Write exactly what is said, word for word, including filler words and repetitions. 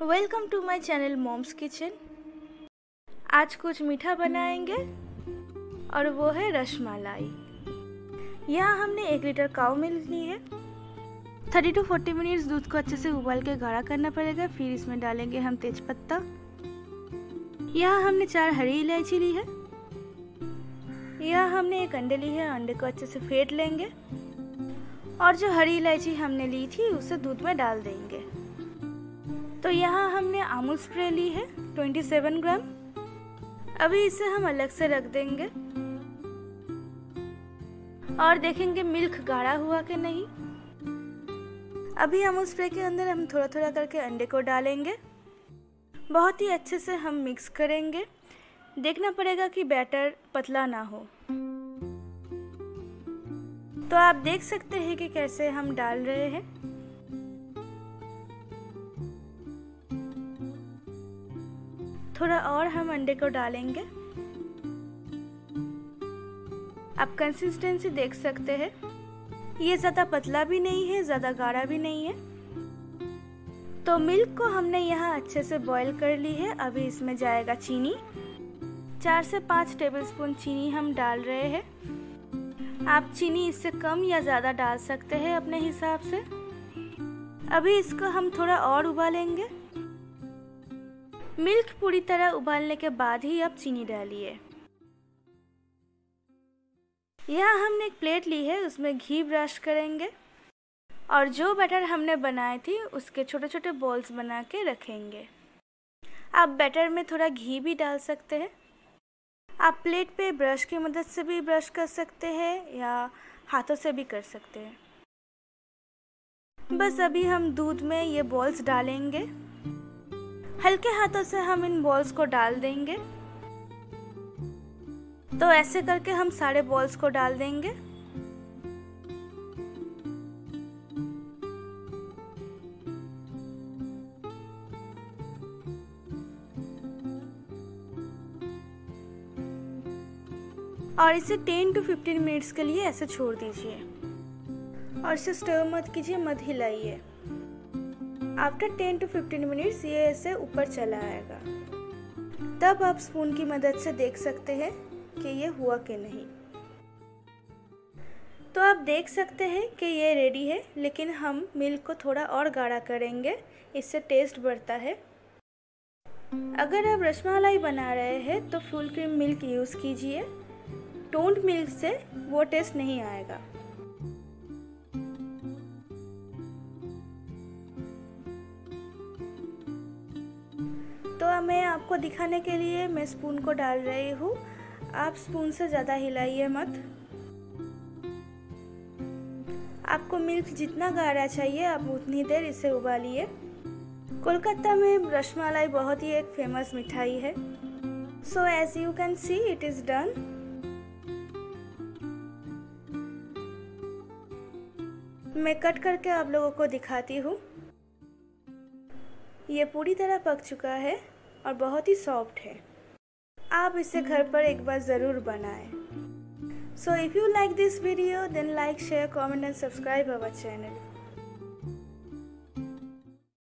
Welcome to my channel mom's kitchen. आज कुछ मीठा बनाएंगे और वो है रसमलाई। यहाँ हमने एक लीटर काऊ मिल्क ली है। थर्टी टू फोर्टी मिनट्स दूध को अच्छे से उबाल के गाढ़ा करना पड़ेगा। फिर इसमें डालेंगे हम तेज पत्ता। यहाँ हमने चार हरी इलायची ली है। यहाँ हमने एक अंडे ली है। अंडे को अच्छे से फेंट लेंगे और जो हरी इलायची हमने ली थी उसे दूध में डाल देंगे। तो यहाँ हमने अमूल स्प्रे ली है सत्ताईस ग्राम। अभी इसे हम अलग से रख देंगे और देखेंगे मिल्क गाढ़ा हुआ कि नहीं। अभी अमूल स्प्रे के अंदर हम थोड़ा थोड़ा करके अंडे को डालेंगे। बहुत ही अच्छे से हम मिक्स करेंगे। देखना पड़ेगा कि बैटर पतला ना हो। तो आप देख सकते हैं कि कैसे हम डाल रहे हैं। थोड़ा और हम अंडे को डालेंगे। आप कंसिस्टेंसी देख सकते हैं। ये ज़्यादा पतला भी नहीं है, ज़्यादा गाढ़ा भी नहीं है। तो मिल्क को हमने यहाँ अच्छे से बॉईल कर ली है। अभी इसमें जाएगा चीनी। चार से पाँच टेबलस्पून चीनी हम डाल रहे हैं। आप चीनी इससे कम या ज़्यादा डाल सकते हैं अपने हिसाब से। अभी इसको हम थोड़ा और उबालेंगे। मिल्क पूरी तरह उबालने के बाद ही आप चीनी डालिए। यहाँ हमने एक प्लेट ली है, उसमें घी ब्रश करेंगे और जो बैटर हमने बनाए थी उसके छोटे छोटे बॉल्स बना के रखेंगे। आप बैटर में थोड़ा घी भी डाल सकते हैं। आप प्लेट पे ब्रश की मदद से भी ब्रश कर सकते हैं या हाथों से भी कर सकते हैं। बस अभी हम दूध में ये बॉल्स डालेंगे। हल्के हाथों से हम इन बॉल्स को डाल देंगे। तो ऐसे करके हम सारे बॉल्स को डाल देंगे। और इसे टेन टू फिफ्टीन मिनट्स के लिए ऐसे छोड़ दीजिए और इसे स्टर मत कीजिए, मत हिलाइए। After ten to fifteen minutes ये ऐसे ऊपर चला आएगा। तब आप स्पून की मदद से देख सकते हैं कि ये हुआ कि नहीं। तो आप देख सकते हैं कि ये रेडी है, लेकिन हम मिल्क को थोड़ा और गाढ़ा करेंगे, इससे टेस्ट बढ़ता है। अगर आप रसमलाई बना रहे हैं तो फुल क्रीम मिल्क यूज़ कीजिए। टोंड मिल्क से वो टेस्ट नहीं आएगा। तो मैं आपको दिखाने के लिए मैं स्पून को डाल रही हूँ। आप स्पून से ज़्यादा हिलाइए मत। आपको मिल्क जितना गाढ़ा चाहिए आप उतनी देर इसे उबालिए। कोलकाता में रसमलाई बहुत ही एक फेमस मिठाई है। So as you can see it is done. मैं कट करके आप लोगों को दिखाती हूँ। ये पूरी तरह पक चुका है और बहुत ही सॉफ्ट है। आप इसे घर पर एक बार ज़रूर बनाएं। So if you like this video then like, share, comment and subscribe our channel.